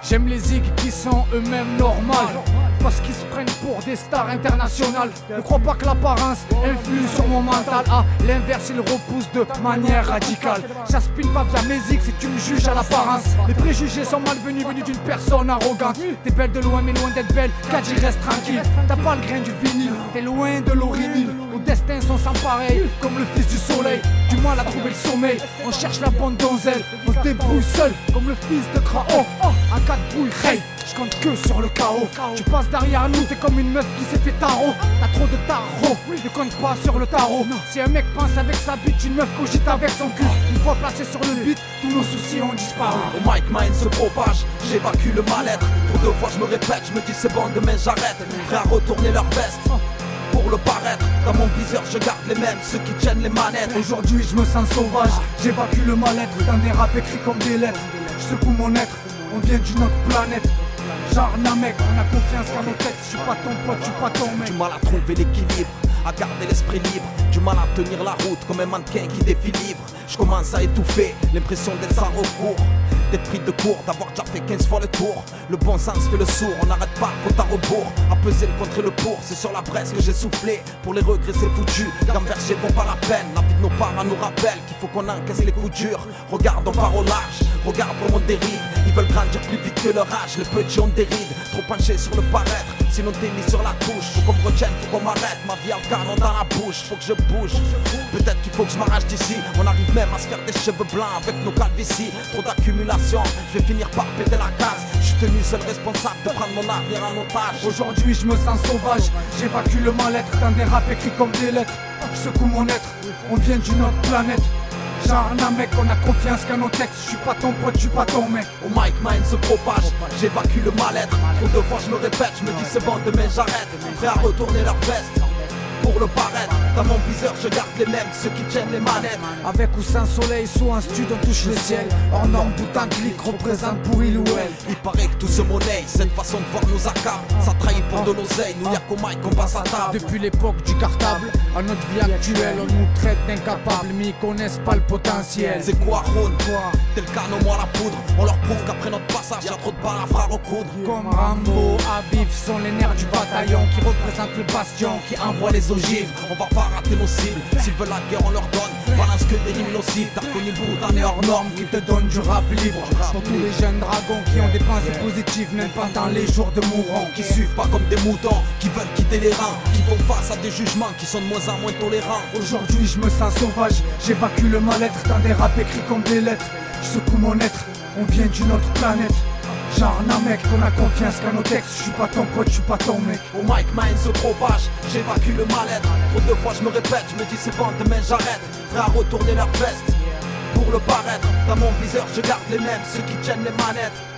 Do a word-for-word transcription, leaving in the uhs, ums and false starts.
J'aime les zigs qui sont eux-mêmes normales, parce qu'ils se prennent pour des stars internationales. Ne crois pas que l'apparence influe sur mon mental. À l'inverse, il repousse de manière radicale. J'aspire pas via mes zigs si tu me juges à l'apparence. Les préjugés sont malvenus, venus d'une personne arrogante. T'es belle de loin, mais loin d'être belle, Kadji reste tranquille. T'as pas le grain du vinyle, t'es loin de l'orinil. Nos destins sont sans pareil, comme le fils du soleil. Du mal à trouver le sommeil, on cherche la bonne donzelle. On se débrouille seul, comme le fils de Krao. En cas de bouille, hey, je compte que sur le chaos. Tu passes derrière nous, t'es comme une meuf qui s'est fait tarot. T'as trop de tarot, ne compte pas sur le tarot. Si un mec pense avec sa bite, une meuf cogite avec son cul. Une fois placé sur le beat, tous nos soucis ont disparu. Au mic, mind se propage, j'évacue le mal-être. Trop de fois je me répète, je me dis c'est bon, demain j'arrête. Prêt à retourner leur veste pour le paraître. Dans mon viseur je garde les mêmes, ceux qui tiennent les manettes. Aujourd'hui je me sens sauvage, j'évacue le mal-être. Dans des raps écrits comme des lettres, je secoue mon être, on vient d'une autre planète. Genre Namek, on a confiance qu'à nos textes. Je suis pas ton pote, je suis pas ton mec. Du mal à trouver l'équilibre, à garder l'esprit libre. Du mal à tenir la route comme un mannequin qui défie livre. Je commence à étouffer, l'impression d'être sans recours, d'être pris de court, d'avoir déjà fait quinze fois le tour. Le bon sens fait le sourd, on n'arrête pas compte à rebours. À peser le contre et le pour, c'est sur la braise que j'ai soufflé. Pour les regrets c'est foutu, gamberger vaut pas la peine. La vie de nos parents nous rappelle qu'il faut qu'on encaisse les coups durs. Regarde on part au large, regarde comment on dérive. Ils veulent grandir plus vite que leur âge, les petits ont des rides. Trop penchés sur le paraître, sinon t'es mis sur la touche. Faut qu'on me retienne, faut qu'on m'arrête, ma vie en canon dans la bouche. Faut que je bouge, peut-être qu'il faut que je m'arrache d'ici. On arrive même à se faire des cheveux blancs avec nos calvities. Trop d'accumulation, je vais finir par péter la case. Je suis tenu seul responsable de prendre mon avenir en otage. Aujourd'hui je me sens sauvage, j'évacue le mal-être. Dans des raps écrits comme des lettres, je secoue mon être, on vient d'une autre planète. Genre Namek, on a confiance qu'à nos textes. Je suis pas ton pote, je suis pas ton mec. Au mic, mind se propage, j'évacue le mal-être. Trop de fois je me répète, je me dis c'est bon, demain j'arrête. Prêt à retourner leur veste pour le paraître. Dans mon viseur je garde les mêmes, ceux qui tiennent les manettes. Avec ou sans soleil, sous un studio on touche le ciel. Hors norme, bout en clic, représente pour il ou elle. Il paraît que tout se monnaie, cette façon de voir nous accable. Ça trahit pour de l'oseille, nous y'a qu'au mic qu'on passe à table. Depuis l'époque du cartable, à notre vie actuelle, on nous traite d'incapables, mais ils connaissent pas le potentiel. C'est quoi Ron? T'es le canon, moi la poudre. On leur prouve qu'après notre passage, y'a trop de balles à recoudre. Comme Rambo, Aviv sont les nerfs du bataillon qui représentent le bastion, qui envoie les ogives. On va pas rater nos cibles, s'ils veulent la guerre on leur donne. Balance que des rimes nocives, t'as connu le bout d'un hors norme qui te donne du rap libre. Pour tous les jeunes dragons qui ont des pensées positives, même pendant les jours de mourants. Qui suivent pas comme des moutons, qui veulent quitter les rangs, qui font face à des jugements qui sont de moins en moins tolérants. Aujourd'hui je me sens sauvage, j'évacue le mal-être. Dans des raps écrits comme des lettres, je secoue mon être, on vient d'une autre planète. Genre Namek, on a confiance qu'à nos textes. Je suis pas ton pote, je suis pas ton mec. Au mic, mind se propage, j'évacue le mal-être. Trop de fois je me répète, je me dis c'est bon, demain j'arrête. Prêt à retourner leur veste pour le paraître. Dans mon viseur je garde les mêmes, ceux qui tiennent les manettes.